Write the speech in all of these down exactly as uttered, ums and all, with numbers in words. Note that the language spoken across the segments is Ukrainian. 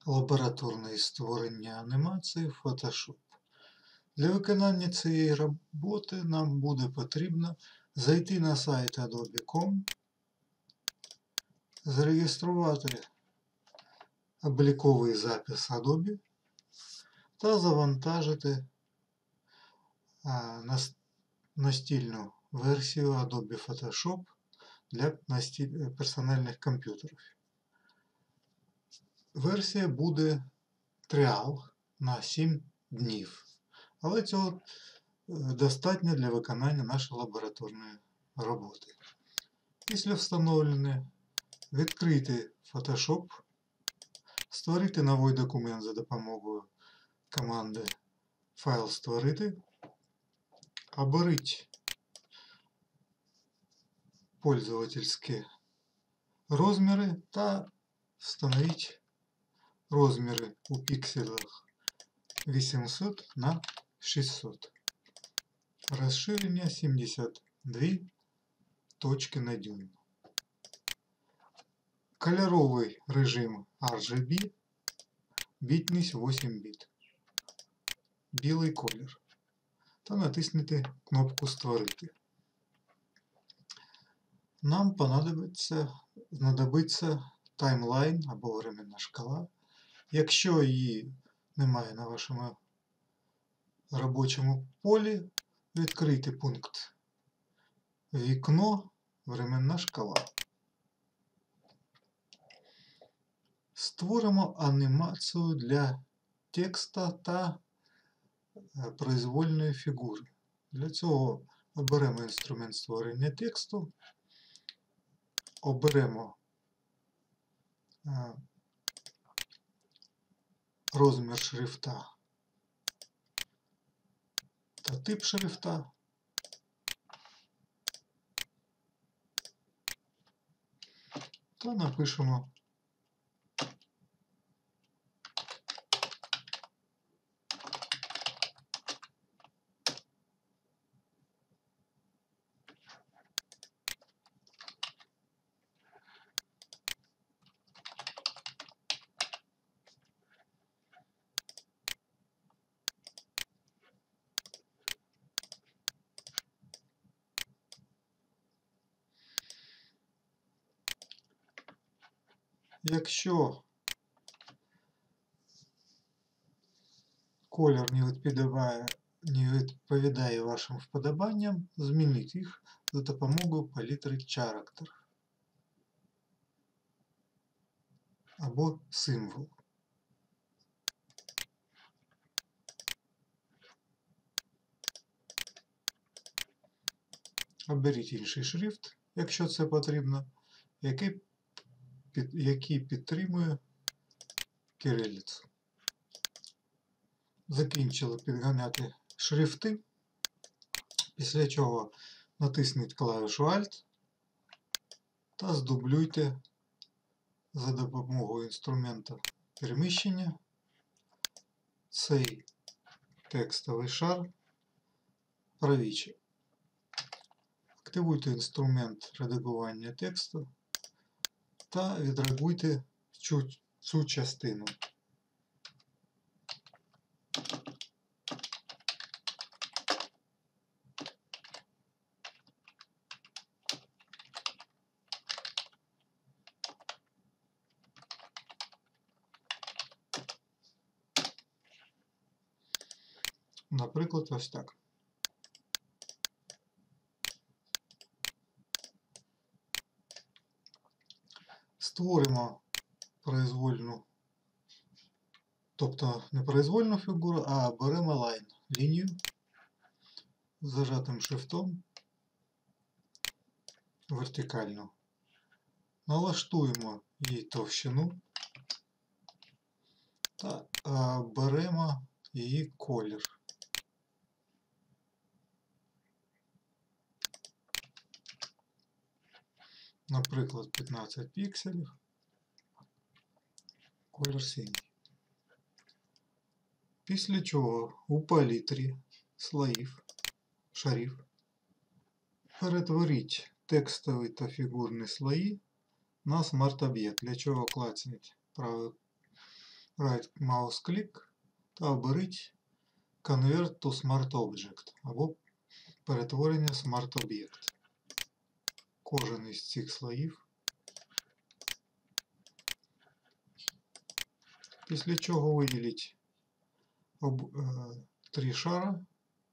Лабораторне створення анімації в Photoshop. Для виконання цієї роботи нам буде потрібно зайти на сайт adobe крапка ком, зареєструвати обліковий запис Adobe та завантажити настільну версію Adobe Photoshop для персональних комп'ютерів. Версія буде тріал на сім днів, але цього достатньо для виконання нашої лабораторної роботи. Після встановлення відкрити Photoshop, створити новий документ за допомогою команди «Файл створити», оберіть пользовательські розміри та встановіть розміри у пікселях вісімсот на шістсот. Розширення сімдесят дві точки на дюйм. Кольоровий режим ар джі бі, бітність вісім біт. Білий колір. Та натиснути кнопку «Створити». Нам понадобиться, знадобиться таймлайн або временна шкала. Якщо її немає на вашому робочому полі, відкрийте пункт «Вікно. Временна шкала». Створимо анімацію для текста та произвольної фігури. Для цього оберемо інструмент створення тексту, оберемо розмір шрифта та тип шрифта. Та напишемо Якщо колір не відповідає, не відповідає вашим вподобанням, змініть їх за допомогою палітри Character або символ. Оберіть інший шрифт, якщо це потрібно, який який підтримує кирилицю. Закінчили підганяти шрифти, після чого натисніть клавішу Alt та здублюйте за допомогою інструменту переміщення цей текстовий шар правіше. Активуйте інструмент редагування тексту та відредагуйте цю, цю частину. Наприклад, ось так. Створимо произвольну, тобто не произвольну фігуру, а беремо лайн, лінію з зажатим шрифтом вертикальну. Налаштуємо її товщину та беремо її колір. Наприклад, п'ятнадцять пікселів, колір синій. Після чого у палітрі слоїв, шарів, перетворіть текстові та фігурні слої на смарт-об'єкт, для чого клацніть правою Right mouse click та оберіть Convert to Smart Object або перетворення Smart Object. Кожен із цих слоїв. Після чого виділіть об, е, три шара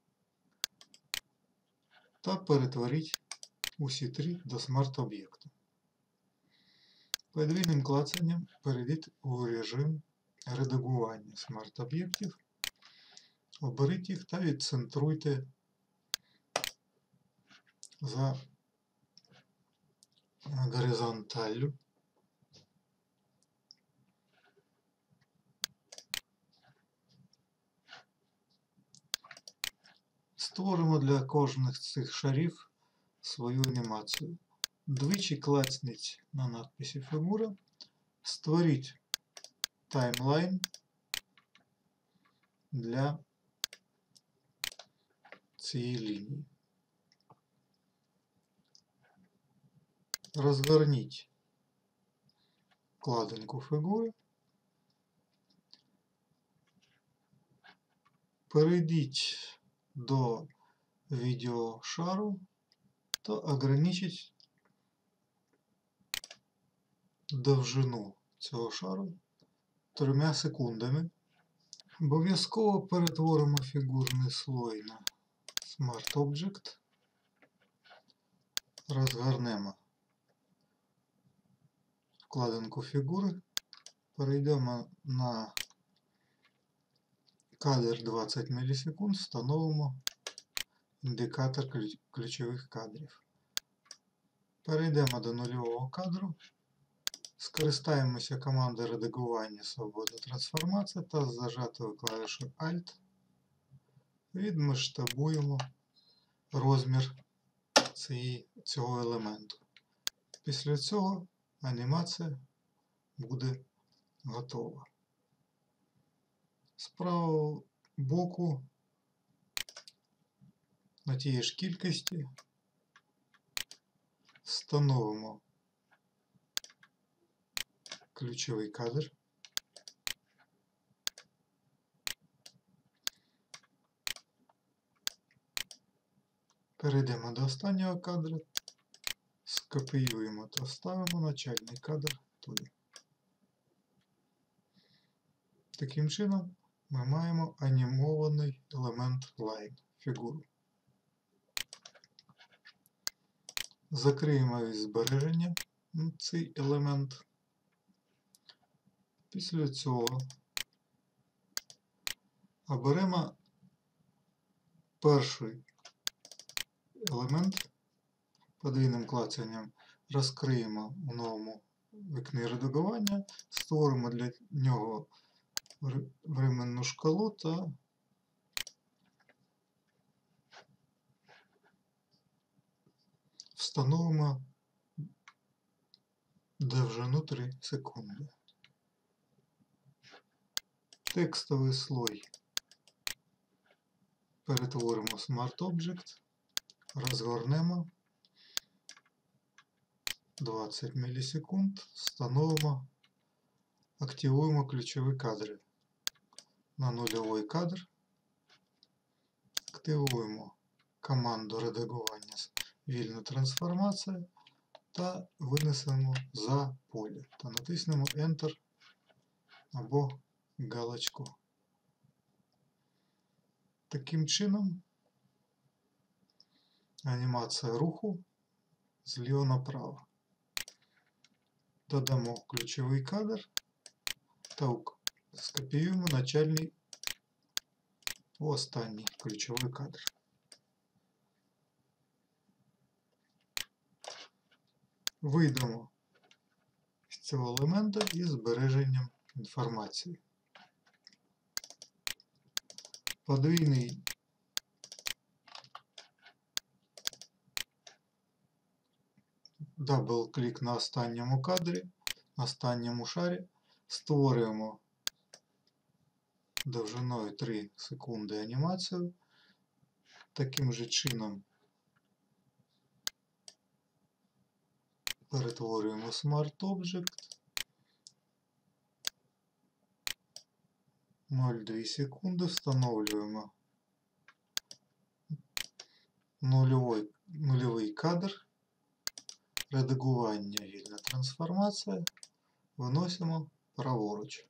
та перетворіть усі три до смарт-об'єкту. Подвійним клацанням перейдіть у режим редагування смарт-об'єктів, оберіть їх та відцентруйте за горизонталлю. Створимо для кожних з цих шарів свою анімацію. Двічі клацніть на надписі фігура, створіть таймлайн для цієї лінії. Розгорніть вкладинку фігури, перейдіть до відеошару та ограничить довжину цього шару трьома секундами. Обов'язково перетворимо фігурний слой на Smart Object, розгорнемо вкладинку фігури, перейдемо на кадр двадцять мілісекунд, встановимо індикатор ключових кадрів. Перейдемо до нульового кадру, скористаємося командою редагування свободна трансформація та з зажатою клавішою Alt відмасштабуємо розмір цієї, цього елементу. Після цього анімація буде готова. З правого боку на тієї ж кількості встановимо ключовий кадр. Перейдемо до останнього кадру, скопіюємо та вставимо начальний кадр туди. Таким чином ми маємо анімований елемент Line, фігуру. Закриємо із збереження цей елемент. Після цього оберемо перший елемент, подвійним клацанням розкриємо у новому вікні редагування, створимо для нього временну шкалу та встановимо довжину три секунди. Текстовий слой перетворимо в Smart Object, розгорнемо двадцять мілісекунд, встановимо, активуємо ключові кадри. На нульовий кадр активуємо команду редагування вільна трансформація та винесемо за поле та натиснемо Enter або галочку. Таким чином анімація руху зліва направо. Додамо ключовий кадр та скопіюємо начальний останній ключовий кадр. Вийдемо з цього елемента із збереженням інформації. Подвійний дабл-клік на останньому кадрі, на останньому шарі, створюємо довжиною три секунди анімацію. Таким же чином перетворюємо Smart Object. ноль цілих дві секунди, встановлюємо нульовий, нульовий кадр, редагування, вільна трансформація, виносимо праворуч.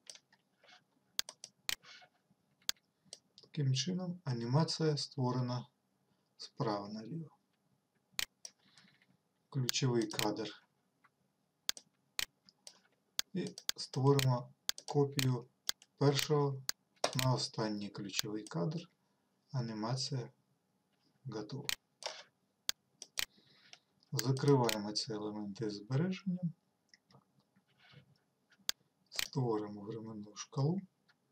Таким чином анімація створена справа наліво. Ключовий кадр. І створимо копію першого на останній ключовий кадр. Анімація готова. Закриваємо ці елементи з збереженням. Створимо временну шкалу.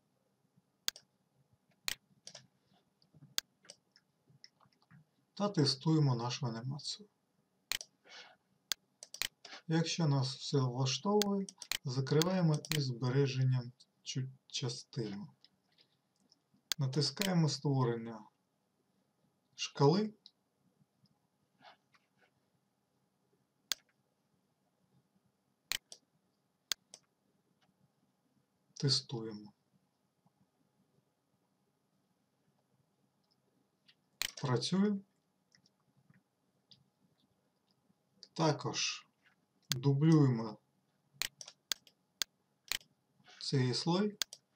Та тестуємо нашу анімацію. Якщо нас все влаштовує, закриваємо із збереженням цю частину. Натискаємо створення шкали. Тестуємо. Працює. Також дублюємо цей слой.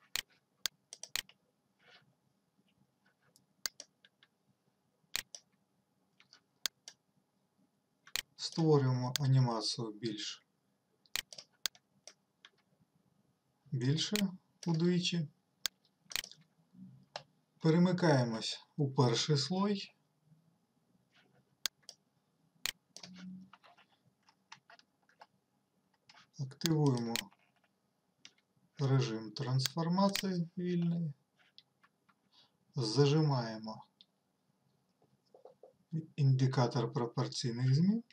Створюємо анімацію більш більше удвічі. Перемикаємось у перший слой. Активуємо режим трансформації вільний. Зажимаємо індикатор пропорційних змін.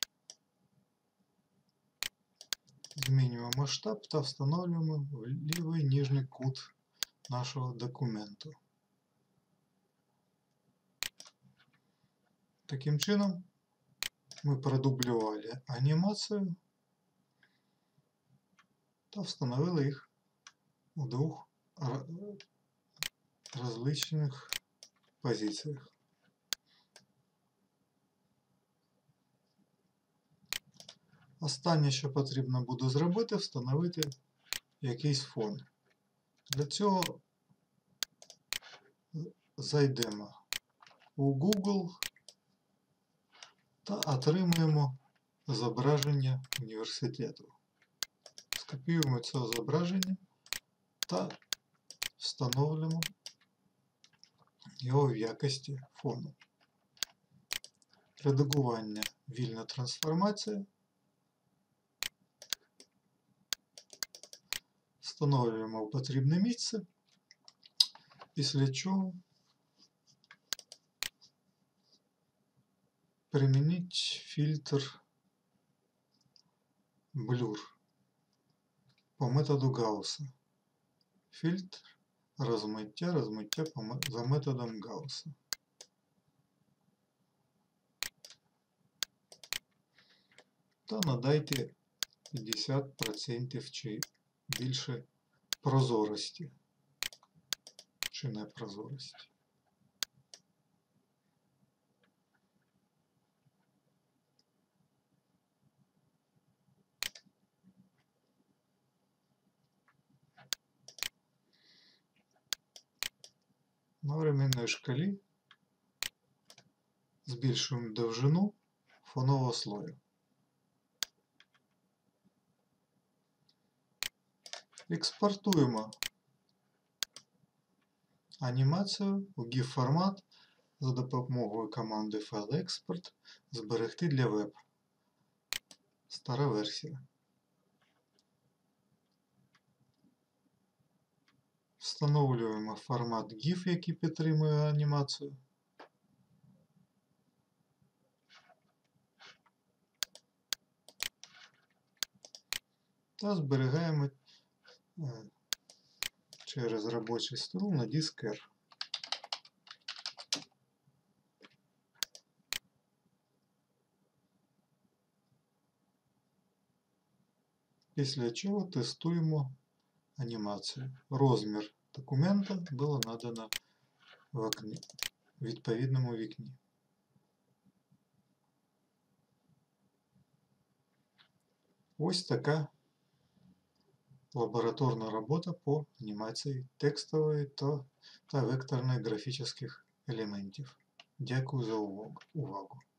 Змінюємо масштаб та встановлюємо в лівий нижній кут нашого документу. Таким чином ми продублювали анімацію та встановили їх у двох различних позиціях. Останнє, що потрібно буде зробити, встановити якийсь фон. Для цього зайдемо у Google та отримаємо зображення університету. Скопіюємо це зображення та встановлюємо його в якості фону. Редагування, вільна трансформація. Встановлюємо в потрібне місце, після чого примініть фільтр Blur по методу Гаусса. Фільтр розмиття, розмиття за методом Гаусса. Та надайте п'ятдесят відсотків чи більше прозорості чи непрозорості. На временной шкалі збільшуємо довжину фонового слою. Експортуємо анімацію у гіф формат за допомогою команди File Export зберегти для веб. Стара версія. Встановлюємо формат гіф, який підтримує анімацію. Та зберігаємо через робочий стіл на диск R. Після чого тестуємо анімацію. Розмір документа було надано в окні, в відповідному вікні. Ось така лабораторна робота по анімації текстової та, та векторних графічних елементів. Дякую за увагу.